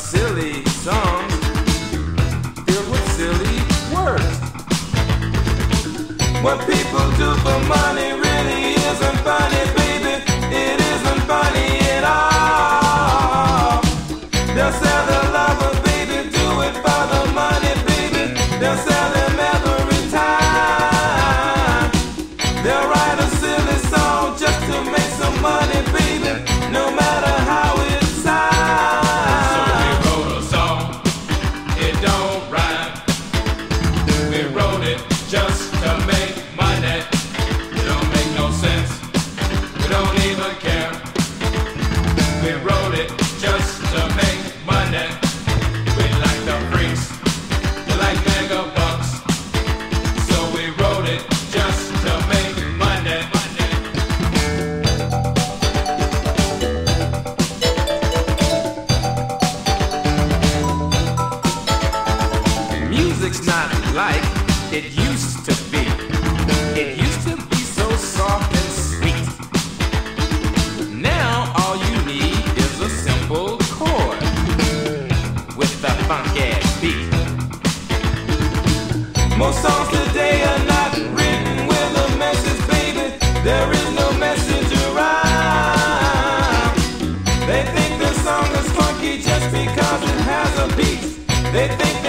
silly song filled with silly words. What people do for money really isn't funny, baby. It isn't funny at all. They'll sell their lover, baby, do it for the money, baby. They'll sell them every time. They'll write a silly song just to make some money, baby, no matter how it sounds. So we wrote a song, it don't rhyme. We wrote it just to make money. It don't make no sense, we don't even care. We wrote it just to make money. We like the freaks, we like mega bucks. So we wrote it just to make money. Music's not like it used to be. It used to be so soft and sweet. Now all you need is a simple chord with a funk-ass beat. Most songs today are not written with a message, baby. There is no message around. They think the song is funky just because it has a beat. They think